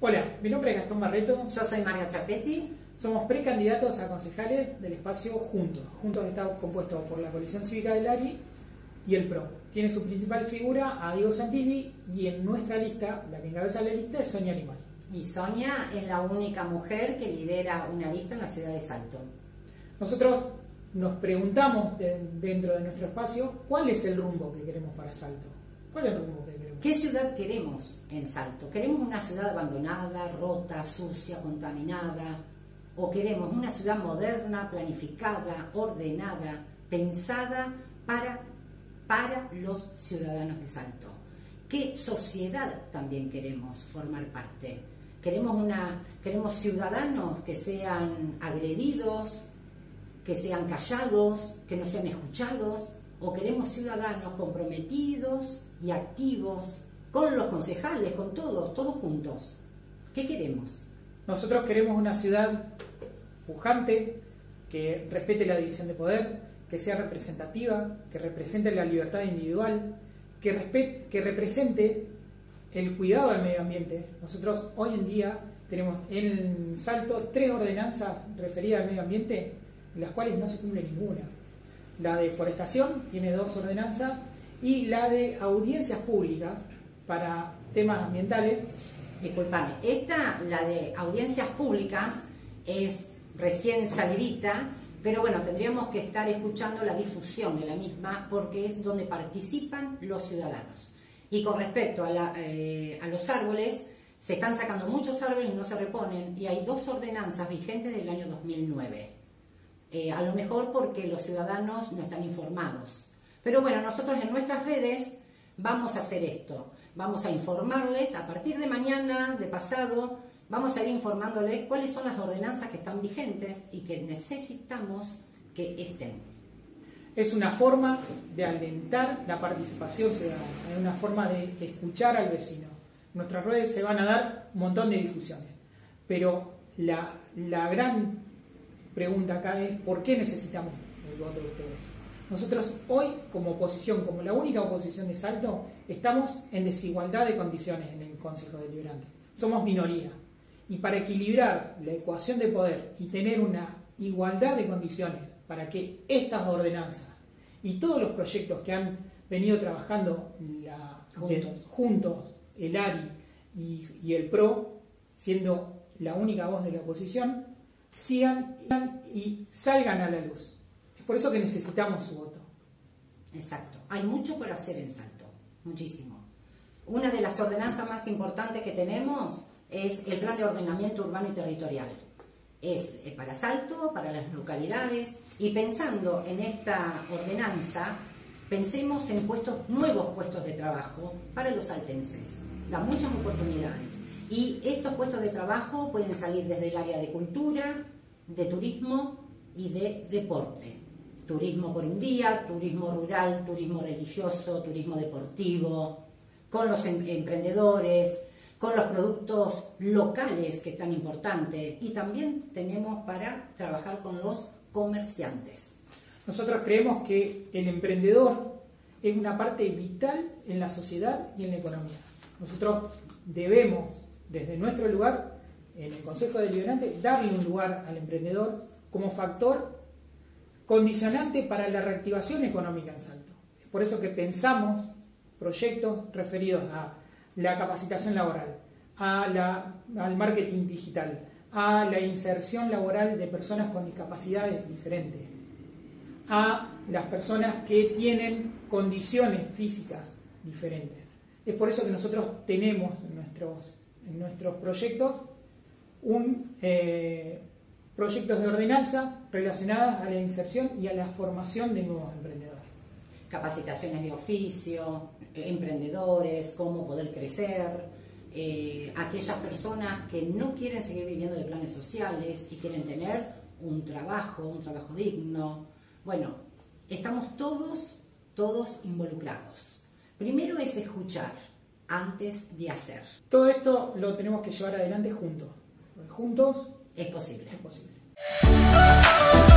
Hola, mi nombre es Gastón Barreto. Yo soy María Chapetti. Somos precandidatos a concejales del espacio Juntos. Juntos está compuesto por la Coalición Cívica del ARI y el PRO. Tiene su principal figura a Diego Santilli y en nuestra lista, la que encabeza la lista es Sonia Animal. Y Sonia es la única mujer que lidera una lista en la ciudad de Salto. Nosotros nos preguntamos dentro de nuestro espacio cuál es el rumbo que queremos para Salto. ¿Cuál es el rumbo que queremos? ¿Qué ciudad queremos en Salto? ¿Queremos una ciudad abandonada, rota, sucia, contaminada? ¿O queremos una ciudad moderna, planificada, ordenada, pensada para los ciudadanos de Salto? ¿Qué sociedad también queremos formar parte? ¿Queremos ciudadanos que sean agredidos, que sean callados, que no sean escuchados? ¿O queremos ciudadanos comprometidos y activos con los concejales, con todos juntos? ¿Qué queremos? Nosotros queremos una ciudad pujante, que respete la división de poder, que sea representativa, que represente la libertad individual, que represente el cuidado del medio ambiente. Nosotros hoy en día tenemos en Salto 3 ordenanzas referidas al medio ambiente, en las cuales no se cumple ninguna. La de forestación tiene 2 ordenanzas y la de audiencias públicas para temas ambientales. Disculpame, la de audiencias públicas es recién salidita, pero bueno, tendríamos que estar escuchando la difusión de la misma porque es donde participan los ciudadanos. Y con respecto a los árboles, se están sacando muchos árboles y no se reponen, y hay 2 ordenanzas vigentes del año 2009. A lo mejor porque los ciudadanos no están informados. Pero bueno, nosotros en nuestras redes vamos a hacer esto. Vamos a informarles a partir de mañana, de pasado, vamos a ir informándoles cuáles son las ordenanzas que están vigentes y que necesitamos que estén. Es una forma de alentar la participación ciudadana, es una forma de escuchar al vecino. En nuestras redes se van a dar un montón de difusiones, pero la gran pregunta acá es ¿por qué necesitamos el voto de ustedes? Nosotros hoy, como oposición, como la única oposición de Salto, estamos en desigualdad de condiciones en el Consejo Deliberante. Somos minoría. Y para equilibrar la ecuación de poder y tener una igualdad de condiciones para que estas ordenanzas y todos los proyectos que han venido trabajando juntos el ARI y el PRO, siendo la única voz de la oposición, sigan y salgan a la luz. Es por eso que necesitamos su voto. Exacto. Hay mucho por hacer en Salto, muchísimo. Una de las ordenanzas más importantes que tenemos es el Plan de Ordenamiento Urbano y Territorial. Es para Salto, para las localidades, y pensando en esta ordenanza, pensemos en nuevos puestos de trabajo para los saltenses. Da muchas oportunidades. Y estos puestos de trabajo pueden salir desde el área de cultura, de turismo y de deporte. Turismo por un día, turismo rural, turismo religioso, turismo deportivo, con los emprendedores, con los productos locales, que es tan importante, y también tenemos para trabajar con los comerciantes. Nosotros creemos que el emprendedor es una parte vital en la sociedad y en la economía. Nosotros debemos, desde nuestro lugar, en el Consejo Deliberante, darle un lugar al emprendedor como factor condicionante para la reactivación económica en Salto. Es por eso que pensamos proyectos referidos a la capacitación laboral, al marketing digital, a la inserción laboral de personas con discapacidades diferentes, a las personas que tienen condiciones físicas diferentes. Es por eso que nosotros tenemos en nuestros proyectos proyectos de ordenanza relacionadas a la inserción y a la formación de nuevos emprendedores. Capacitaciones de oficio, emprendedores, cómo poder crecer, aquellas personas que no quieren seguir viviendo de planes sociales y quieren tener un trabajo digno. Bueno, estamos todos involucrados. Primero es escuchar antes de hacer. Todo esto lo tenemos que llevar adelante juntos. Juntos es posible. Es posible.